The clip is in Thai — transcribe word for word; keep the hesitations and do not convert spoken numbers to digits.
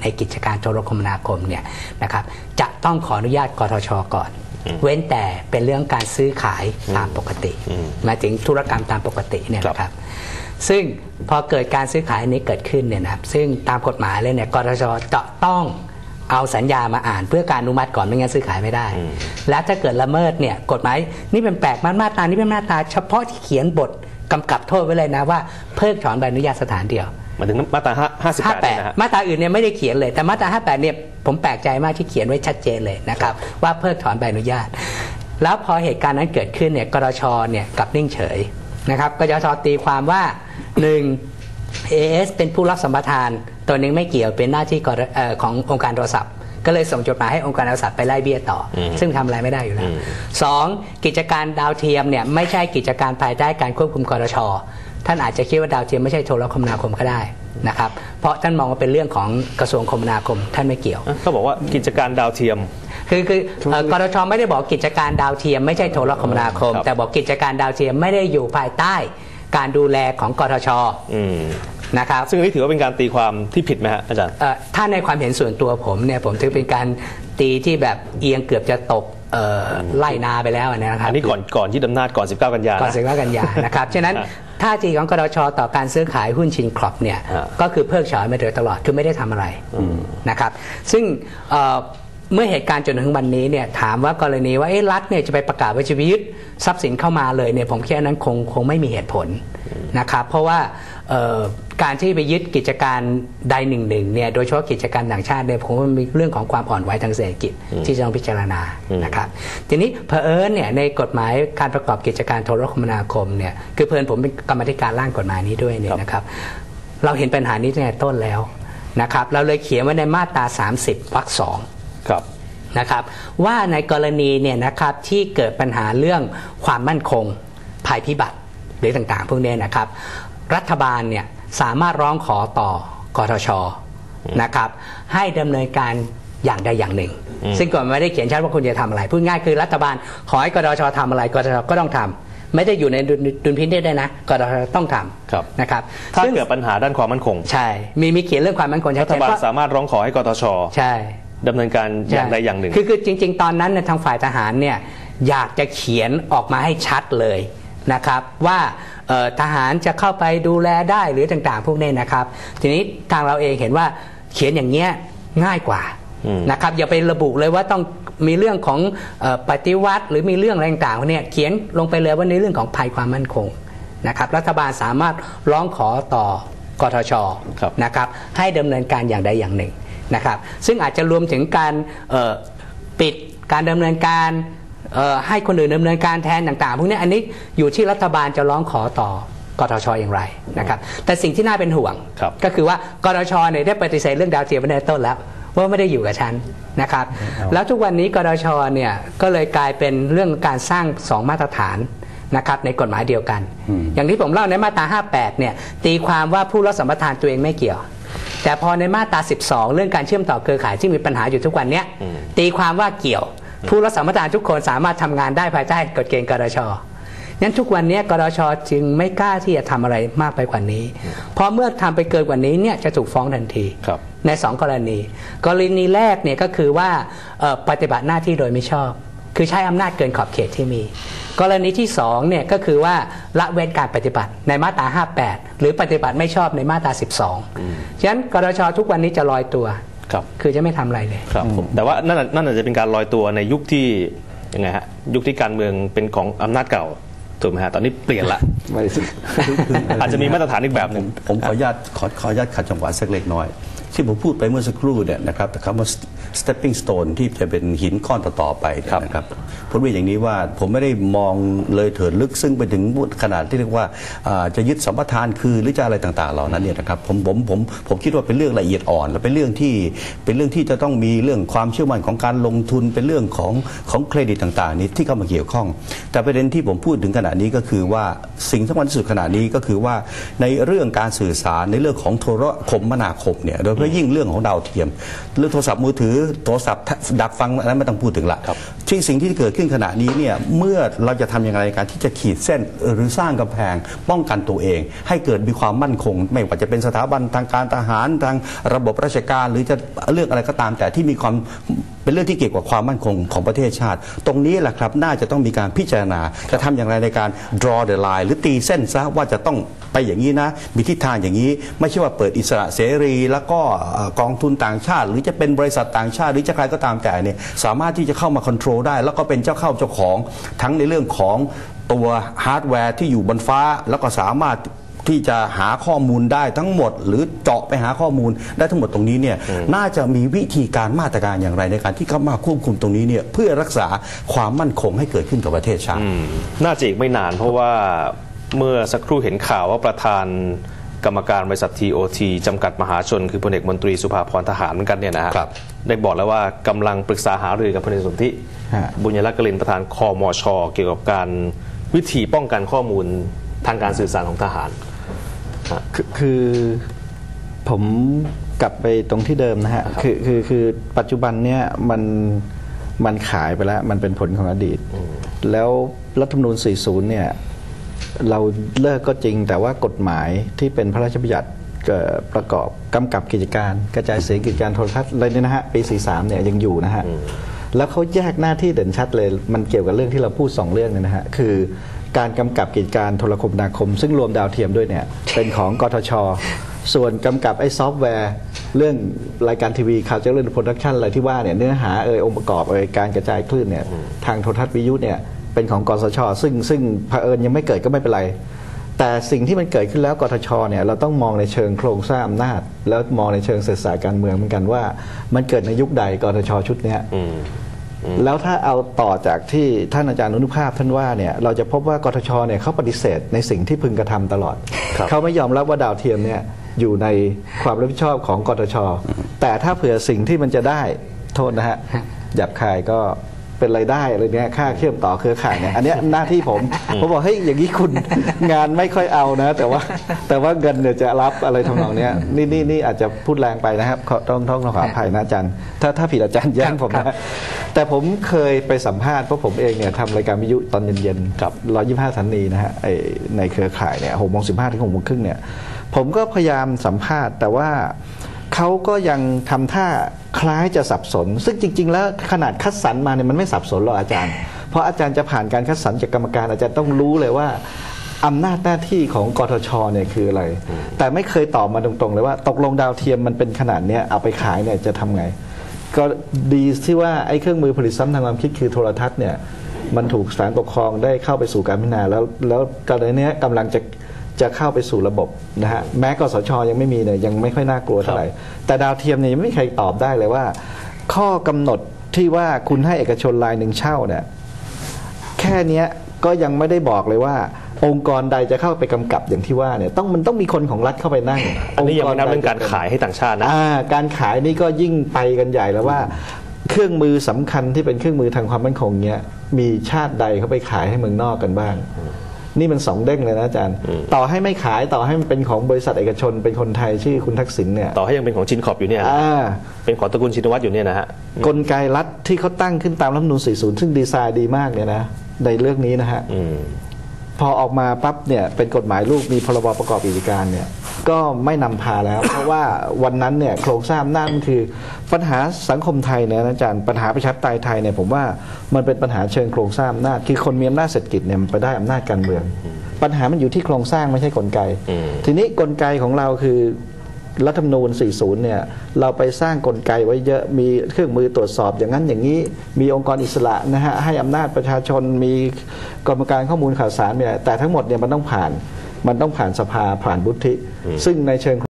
ในกิจการโทรคมนาคมเนี่ยนะครับจะต้องขออนุญาตกทช.ก่อนเว้นแต่เป็นเรื่องการซื้อขายตามปกติหมายถึงธุรกรรมตามปกติเนี่ยนะครับซึ่งพอเกิดการซื้อขายนี้เกิดขึ้นเนี่ยนะครับซึ่งตามกฎหมายเลยเนี่ยกทช.จะต้องเอาสัญญามาอ่านเพื่อการอนุมัติก่อนไม่งั้นซื้อขายไม่ได้แล้วถ้าเกิดละเมิดเนี่ยกฎหมายนี่เป็นแปลกมากมาตรานี้เป็นมาตราเฉพาะที่เขียนบทกำกับโทษไว้เลยนะว่าเพิกถอนใบอนุญาตสถานเดียวมาถึงมาตราห้าสิบแปดนะฮะมาตราอื่นเนี่ยไม่ได้เขียนเลยแต่มาตราห้าสิบแปดเนี่ยผมแปลกใจมากที่เขียนไว้ชัดเจนเลยนะครับว่าเพิกถอนใบอนุญาตแล้วพอเหตุการณ์นั้นเกิดขึ้นเนี่ยกทช.เนี่ยกลับนิ่งเฉยนะครับกทช.ตีความว่าหนึ่ง เอ เอส เป็นผู้รับสัมปทานตัวนึงไม่เกี่ยวเป็นหน้าที่ขององค์การโทรศัพท์ก็เลยส่งจดหมายให้องค์การโทรศัพท์ไปไล่เบี้ยต่อซึ่งทำอะไรไม่ได้อยู่แล้วสองกิจการดาวเทียมเนี่ยไม่ใช่กิจการภายใต้การควบคุมกทช.ท่านอาจจะคิดว่าดาวเทียมไม่ใช่โทรคมนาคมก็ได้นะครับเพราะท่านมองว่าเป็นเรื่องของกระทรวงคมนาคมท่านไม่เกี่ยวเขาบอกว่ากิจการดาวเทียมคือคือกทช.ไม่ได้บอกกิจการดาวเทียมไม่ใช่โทรคมนาคมแต่บอกกิจการดาวเทียมไม่ได้อยู่ภายใต้การดูแลของกทช.นะครับซึ่งนี่ถือว่าเป็นการตีความที่ผิดไหมฮะอาจารย์ถ้าในความเห็นส่วนตัวผมเนี่ยผมถือเป็นการตีที่แบบเอียงเกือบจะตกไล่นาไปแล้วนะครับอันนี้ก่อนก่อนยึดอำนาจก่อนสิบเก้ากันยาก่อนสิบเก้ากันยานะครับฉะนั้นท่าทีของกทช.ต่อการซื้อขายหุ้นชินคลอปเนี่ยก็คือเพิกถอนมาโดยตลอดคือไม่ได้ทำอะไรนะครับซึ่งเมื่อเหตุการณ์จนถึงวันนี้เนี่ยถามว่ากรณีว่ารัฐเนี่ยจะไปประกาศว่าจะยึดทรัพย์สินเข้ามาเลยเนี่ยผมคิดว่านั้นคงคงไม่มีเหตุผลนะครับเพราะว่าการที่ไปยึดกิจการใดหนึ่งหนึ่งเนี่ยโดยเฉพาะกิจการต่างชาติเนี่ยผมว่ามีเรื่องของความอ่อนไหวทางเศรษฐกิจที่จะต้องพิจารณานะครับทีนี้เผอิญเนี่ยในกฎหมายการประกอบกิจการโทรคมนาคมเนี่ยคือเพิ่นผมเป็นกรรมธิการร่างกฎหมายนี้ด้วยเนี่ยนะครับเราเห็นปัญหานี้ตั้งแต่ต้นแล้วนะครับเราเลยเขียนไว้ในมาตราสามสิบวรรคสองนะครับว่าในกรณีเนี่ยนะครับที่เกิดปัญหาเรื่องความมั่นคงภัยพิบัติหรือต่างๆพวกนี้นะครับรัฐบาลเนี่ยสามารถร้องขอต่อกทช.นะครับให้ดำเนินการอย่างใดอย่างหนึ่งซึ่งก่อนไม่ได้เขียนชัดว่าคุณจะทำอะไรพูดง่ายคือรัฐบาลขอให้กทช.ทำอะไรกทช.ก็ต้องทำไม่ได้อยู่ในดุลพินิจได้นะกทช.ต้องทำนะครับถ้าเกิดปัญหาด้านความมั่นคงใช่มีมีเขียนเรื่องความมั่นคงชัดเจนรัฐบาลสามารถร้องขอให้กทช. ใช่ดำเนินการอย่างใดอย่างหนึ่งคือคือจริงๆตอนนั้นในทางฝ่ายทหารเนี่ยอยากจะเขียนออกมาให้ชัดเลยนะครับว่าทหารจะเข้าไปดูแลได้หรือต่างๆพวกนี้นะครับทีนี้ทางเราเองเห็นว่าเขียนอย่างเงี้ยง่ายกว่านะครับอย่าไประบุเลยว่าต้องมีเรื่องของปฏิวัติหรือมีเรื่องอะไรต่างๆพวกนี้เขียนลงไปเลยว่าในเรื่องของภัยความมั่นคงนะครับรัฐบาลสามารถร้องขอต่อกทช.นะครับให้ดำเนินการอย่างใดอย่างหนึ่งนะครับซึ่งอาจจะรวมถึงการปิดการดำเนินการให้คนอื่นดำเนินการแทนต่างๆพวกนี้อันนี้อยู่ที่รัฐบาลจะร้องขอต่อกทช.อย่างไรนะครับแต่สิ่งที่น่าเป็นห่วงก็คือว่ากทช.เนี่ยได้ปฏิเสธเรื่องดาวเทียมไปในต้นแล้วว่าไม่ได้อยู่กับฉันนะครับแล้วทุกวันนี้กทช.เนี่ยก็เลยกลายเป็นเรื่องการสร้างสองมาตรฐานนะครับในกฎหมายเดียวกันอย่างที่ผมเล่าในมาตราห้าสิบแปดเนี่ยตีความว่าผู้รับสัมปทานตัวเองไม่เกี่ยวแต่พอในมาตราสิบสองเรื่องการเชื่อมต่อเครือข่ายที่มีปัญหาอยู่ทุกวันนี้ตีความว่าเกี่ยวผู้รับสัมปทานทุกคนสามารถทำงานได้ภายใต้กฎเกณฑ์กทช.งั้นทุกวันนี้กทช.จึงไม่กล้าที่จะทำอะไรมากไปกว่านี้เพราะเมื่อทำไปเกินกว่านี้เนี่ยจะถูกฟ้องทันทีในสองกรณีกรณีแรกเนี่ยก็คือว่าปฏิบัติหน้าที่โดยไม่ชอบคือใช้อำนาจเกินขอบเขตที่มีกรณีที่สองเนี่ยก็คือว่าละเว้นการปฏิบัติในมาตราห้าสิบแปดหรือปฏิบัติไม่ชอบในมาตราสิบสองฉะนั้นกทช.ทุกวันนี้จะลอยตัวคือจะไม่ทำอะไรเลยครับแต่ว่านั่นนั่นอาจจะเป็นการลอยตัวในยุคที่ยังไงฮะยุคที่การเมืองเป็นของอำนาจเก่าถูกไหมฮะตอนนี้เปลี่ยนละอาจจะมีมาตรฐานอีกแบบหนึ่งผมขออนุญาตขอขออนุญาตขัดจังหวะสักเล็กน้อยที่ผมพูดไปเมื่อสักครู่เนี่ยนะครับคำว่า stepping stone ที่จะเป็นหินก้อนต่อๆไปนะครับผมเรียนอย่างนี้ว่าผมไม่ได้มองเลยเถิดลึกซึ่งไปถึงขนาดที่เรียกว่าจะยึดสัมปทานคือหรือจะอะไรต่างๆเหล่านั้นเนี่ยนะครับผมผมผมผมคิดว่าเป็นเรื่องละเอียดอ่อนและเป็นเรื่องที่เป็นเรื่องที่จะต้องมีเรื่องความเชื่อมั่นของการลงทุนเป็นเรื่องของของเครดิตต่างๆนี้ที่เข้ามาเกี่ยวข้องแต่ประเด็นที่ผมพูดถึงขณะนี้ก็คือว่าสิ่งสำคัญที่สุดขณะนี้ก็คือว่าในเรื่องการสื่อสารในเรื่องของโทรคมนาคมเนี่ยโดยแล้วยิ่งเรื่องของดาวเทียมเรื่องโทรศัพท์มือถือโทรศัพท์ดักฟังอันนั้นไม่ต้องพูดถึงละที่สิ่งที่เกิดขึ้นขณะนี้เนี่ยเมื่อเราจะทำอย่างไรในการที่จะขีดเส้นหรือสร้างกำแพงป้องกันตัวเองให้เกิดมีความมั่นคงไม่ว่าจะเป็นสถาบันทางการทหารทางระบบราชการหรือจะเรื่องอะไรก็ตามแต่ที่มีความเป็นเรื่องที่เกี่ยวกับความมั่นคงของประเทศชาติตรงนี้แหละครับน่าจะต้องมีการพิจารณาจะทำอย่างไรในการ draw the line หรือตีเส้นซะว่าจะต้องไปอย่างนี้นะมีทิศทางอย่างนี้ไม่ใช่ว่าเปิดอิสระเสรีแล้วก็กองทุนต่างชาติหรือจะเป็นบริษัทต่างชาติหรือจะใครก็ตามแต่เนี่ยสามารถที่จะเข้ามาควบคุมได้แล้วก็เป็นเจ้าเข้าเจ้าของทั้งในเรื่องของตัวฮาร์ดแวร์ที่อยู่บนฟ้าแล้วก็สามารถที่จะหาข้อมูลได้ทั้งหมดหรือเจาะไปหาข้อมูลได้ทั้งหมดตรงนี้เนี่ยน่าจะมีวิธีการมาตรการอย่างไรในการที่เข้ามาควบคุมตรงนี้เนี่ยเพื่อรักษาความมั่นคงให้เกิดขึ้นกับประเทศชาติน่าจะอีกไม่นานเพราะว่าเมื่อสักครู่เห็นข่าวว่าประธานกรรมการบริษัท ที โอ ที จำกัดมหาชนคือพลเอกมนตรีสุภาพรทหารเหมือนกันเนี่ยนะครับได้บอกแล้วว่ากำลังปรึกษาหารือกับพลเอกสนธิบุญยรัตน์กลินประธานคมช.เกี่ยวกับการวิธีป้องกันข้อมูลทางการสื่อสารของทหารคือคือผมกลับไปตรงที่เดิมนะฮะคือคือคือปัจจุบันเนี่ยมันมันขายไปแล้วมันเป็นผลของอดีตแล้วรัฐธรรมนูญสี่สิบเนี่ยเราเลิกก็จริงแต่ว่ากฎหมายที่เป็นพระราชบัญญัติประกอบกำกับกิจการกระจายเสียงกิจการโทรทัศน์อะไรเนี่ยนะฮะปีสี่สิบสามเนี่ยยังอยู่นะฮะแล้วเขาแยกหน้าที่เด่นชัดเลยมันเกี่ยวกับเรื่องที่เราพูดสองเรื่องเนี่ยนะฮะคือการกำกับกิจการโทรคมนาคมซึ่งรวมดาวเทียมด้วยเนี่ยเป็นของกทช.ส่วนกำกับไอ้ซอฟต์แวร์เรื่องรายการทีวีข่าวเจริญโปรดักชันอะไรที่ว่าเนี่ยเนื้อหาเออองค์ประกอบเออการกระจายคลื่นเนี่ยทางโทรทัศน์วิทยุเนี่ยเป็นของกสช.ซึ่งซึ่งเผอิญยังไม่เกิดก็ไม่เป็นไรแต่สิ่งที่มันเกิดขึ้นแล้วกทช.เนี่ยเราต้องมองในเชิงโครงสร้างอำนาจแล้วมองในเชิงเศรษฐศาสตร์การเมืองเหมือนกันว่ามันเกิดในยุคใดกทช.ชุดเนี้ยแล้วถ้าเอาต่อจากที่ท่านอาจารย์อนุภาพท่านว่าเนี่ยเราจะพบว่ากทช.เนี่ยเขาปฏิเสธในสิ่งที่พึงกระทำตลอดเขาไม่ยอมรับว่าดาวเทียมเนี่ยอยู่ในความรับผิดชอบของกทช.แต่ถ้าเผื่อสิ่งที่มันจะได้โทษนะฮะหยาบคายก็เป็นรายได้อะไรเนี้ยค่าเชื่อมต่อเครือข่ายเนี่ยอันนี้หน้าที่ผมผมบอกเฮ้ยอย่างนี้คุณงานไม่ค่อยเอานะแต่ว่าแต่ว่าเงินเนี่ยจะรับอะไรทำนองเนี้ยนี่นี่นี่อาจจะพูดแรงไปนะครับต้องต้องขออภัยนะอาจารย์ถ้าถ้าผิดอาจารย์แย้งผมนะแต่ผมเคยไปสัมภาษณ์เพราะผมเองเนี่ยทำรายการวิทยุตอนเย็นๆกับร้อยยี่สิบห้าสถานีนะฮะในเครือข่ายเนี่ยหกโมงสิบห้าถึงหกโมงครึ่งเนี่ยผมก็พยายามสัมภาษณ์แต่ว่าเขาก็ยังทำท่าคล้ายจะสับสนซึ่งจริงๆแล้วขนาดคัดสรรมาเนี่ยมันไม่สับสนหรอกอาจารย์เพราะอาจารย์จะผ่านการคัดสรรจากกรรมการอาจารย์ต้องรู้เลยว่าอำนาจหน้าที่ของกทช.เนี่ยคืออะไรแต่ไม่เคยตอบมาตรงๆเลยว่าตกลงดาวเทียมมันเป็นขนาดนี้เอาไปขายเนี่ยจะทำไงก็ดีที่ว่าไอ้เครื่องมือผลิตซ้ำทางความคิดคือโทรทัศน์เนี่ยมันถูกศาลปกครองได้เข้าไปสู่การพิจารณาแล้วแล้วกรณีนี้กำลังจะจะเข้าไปสู่ระบบนะฮะแม้กสช.ยังไม่มีเนี่ยยังไม่ค่อยน่ากลัวเท่าไหร่แต่ดาวเทียมเนี่ยไม่มีใครตอบได้เลยว่าข้อกำหนดที่ว่าคุณให้เอกชนรายหนึ่งเช่าเนี่ยแค่นี้ก็ยังไม่ได้บอกเลยว่าองค์กรใดจะเข้าไปกำกับอย่างที่ว่าเนี่ยต้องมันต้องมีคนของรัฐเข้าไปนั่งอันนี้ยังไม่นับเรื่องการขายให้ต่างชาตินะการขายนี่ก็ยิ่งไปกันใหญ่แล้วว่าเครื่องมือสำคัญที่เป็นเครื่องมือทางความมั่นคงเนี่ยมีชาติใดเข้าไปขายให้เมืองนอกกันบ้างนี่มันสองเด้งเลยนะอาจารย์ต่อให้ไม่ขายต่อให้มันเป็นของบริษัทเอกชนเป็นคนไทยชื่อคุณทักษิณเนี่ยต่อให้ยังเป็นของชินขอบอยู่เนี่ยเป็นของตระกูลชินวัตรอยู่เนี่ยนะฮะกลไกรัฐที่เขาตั้งขึ้นตามรัฐธรรมนูญสี่สิบซึ่งดีไซน์ดีมากเนี่ยนะในเรื่องนี้นะฮะพอออกมาปั๊บเนี่ยเป็นกฎหมายลูกมีพรบประกอบกิจการเนี่ยก็ไม่นำพาแล้ว เพราะว่าวันนั้นเนี่ยโครงสร้างอำนาจมันคือปัญหาสังคมไทยเนี่ยอาจารย์ปัญหาประชาธิปไตยไทยเนี่ยผมว่ามันเป็นปัญหาเชิงโครงสร้างอำนาจคือคนมีอำนาจเศรษฐกิจเนี่ยมันไปได้อำนาจการเมืองปัญหามันอยู่ที่โครงสร้างไม่ใช่กลไกทีนี้กลไกของเราคือรัฐธรรมนูญสี่สิบเนี่ยเราไปสร้างกลไกไว้เยอะมีเครื่องมือตรวจสอบอย่างนั้นอย่างนี้มีองค์กรอิสระนะฮะให้อำนาจประชาชนมีกรรมการข้อมูลข่าวสารเนี่ยแต่ทั้งหมดเนี่ยมันต้องผ่านมันต้องผ่านสภาผ่านวุฒิซึ่งในเชิง